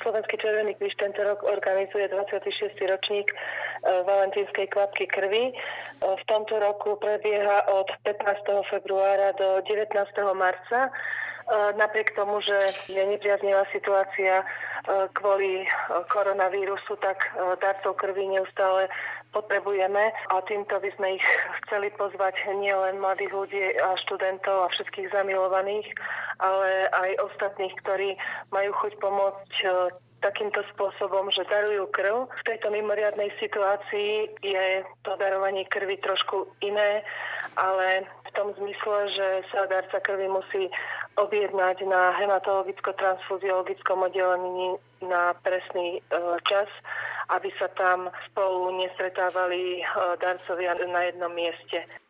Slovenský Červený kríž tento rok organizuje 26. ročník valentínskej kvapky krvi. V tomto roku prebieha od 15. februára do 19. marca. Napriek tomu, že je nepriaznivá situácia kvôli koronavírusu, tak darcov krvi neustále potrebujeme a týmto by sme ich chceli pozvať nielen mladých ľudí a študentov a všetkých zamilovaných, ale aj ostatných, ktorí majú chuť pomôcť takýmto spôsobom, že darujú krv. V tejto mimoriadnej situácii je to darovanie krvi trošku iné, ale v tom zmysle, že sa darca krvi musí objednať na hematologicko-transfuziologickom oddelení na presný čas, aby sa tam spolu nestretávali darcovia na jednom mieste.